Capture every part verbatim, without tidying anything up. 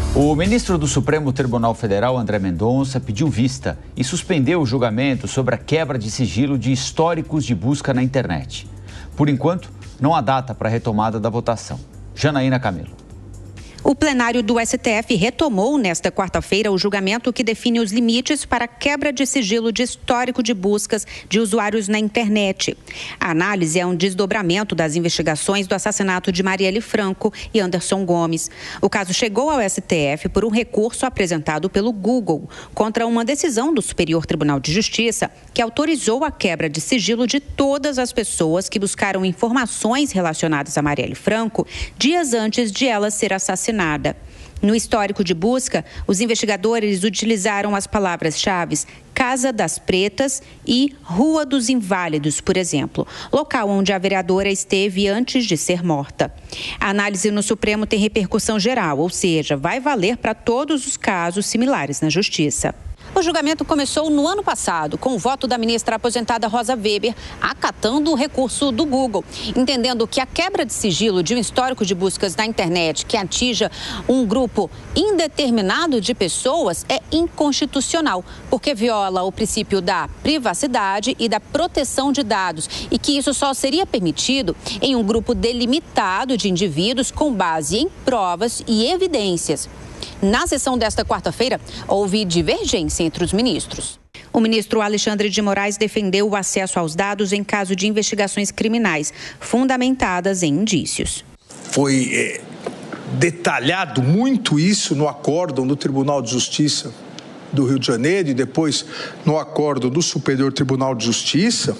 O ministro do Supremo Tribunal Federal, André Mendonça, pediu vista e suspendeu o julgamento sobre a quebra de sigilo de históricos de busca na internet. Por enquanto, não há data para a retomada da votação. Janaína Camelo. O plenário do S T F retomou nesta quarta-feira o julgamento que define os limites para a quebra de sigilo de histórico de buscas de usuários na internet. A análise é um desdobramento das investigações do assassinato de Marielle Franco e Anderson Gomes. O caso chegou ao S T F por um recurso apresentado pelo Google contra uma decisão do Superior Tribunal de Justiça que autorizou a quebra de sigilo de todas as pessoas que buscaram informações relacionadas a Marielle Franco dias antes de ela ser assassinada. No histórico de busca, os investigadores utilizaram as palavras-chave Casa das Pretas e Rua dos Inválidos, por exemplo, local onde a vereadora esteve antes de ser morta. A análise no Supremo tem repercussão geral, ou seja, vai valer para todos os casos similares na Justiça. O julgamento começou no ano passado, com o voto da ministra aposentada Rosa Weber, acatando o recurso do Google, entendendo que a quebra de sigilo de um histórico de buscas na internet que atinja um grupo indeterminado de pessoas é inconstitucional, porque viola o princípio da privacidade e da proteção de dados, e que isso só seria permitido em um grupo delimitado de indivíduos com base em provas e evidências. Na sessão desta quarta-feira, houve divergência entre os ministros. O ministro Alexandre de Moraes defendeu o acesso aos dados em caso de investigações criminais, fundamentadas em indícios. Foi é, detalhado muito isso no acórdão do Tribunal de Justiça do Rio de Janeiro e depois no acórdão do Superior Tribunal de Justiça,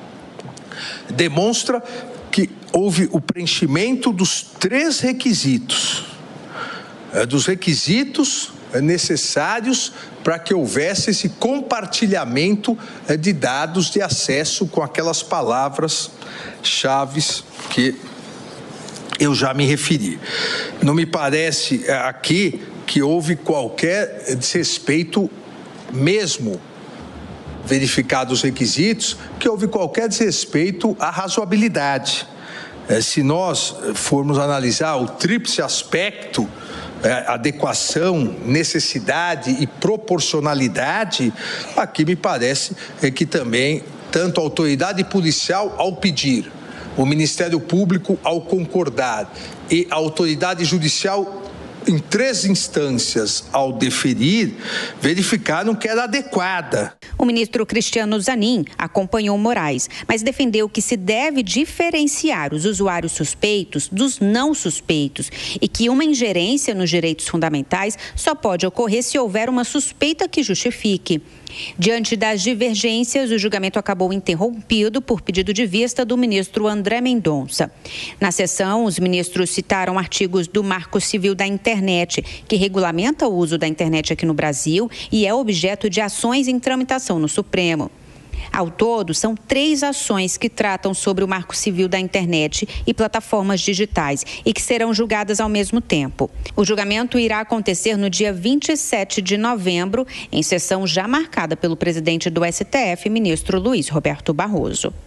demonstra que houve o preenchimento dos três requisitos. dos requisitos necessários para que houvesse esse compartilhamento de dados de acesso com aquelas palavras-chave que eu já me referi. Não me parece aqui que houve qualquer desrespeito, mesmo verificados os requisitos, que houve qualquer desrespeito à razoabilidade. Se nós formos analisar o tríplice aspecto, adequação, necessidade e proporcionalidade, aqui me parece que também tanto a autoridade policial ao pedir, o Ministério Público ao concordar e a autoridade judicial em três instâncias ao deferir, verificaram que era adequada. O ministro Cristiano Zanin acompanhou Moraes, mas defendeu que se deve diferenciar os usuários suspeitos dos não suspeitos e que uma ingerência nos direitos fundamentais só pode ocorrer se houver uma suspeita que justifique. Diante das divergências, o julgamento acabou interrompido por pedido de vista do ministro André Mendonça. Na sessão, os ministros citaram artigos do Marco Civil da Internet, que regulamenta o uso da internet aqui no Brasil e é objeto de ações em tramitação no Supremo. Ao todo, são três ações que tratam sobre o Marco Civil da Internet e plataformas digitais e que serão julgadas ao mesmo tempo. O julgamento irá acontecer no dia vinte e sete de novembro, em sessão já marcada pelo presidente do S T F, ministro Luiz Roberto Barroso.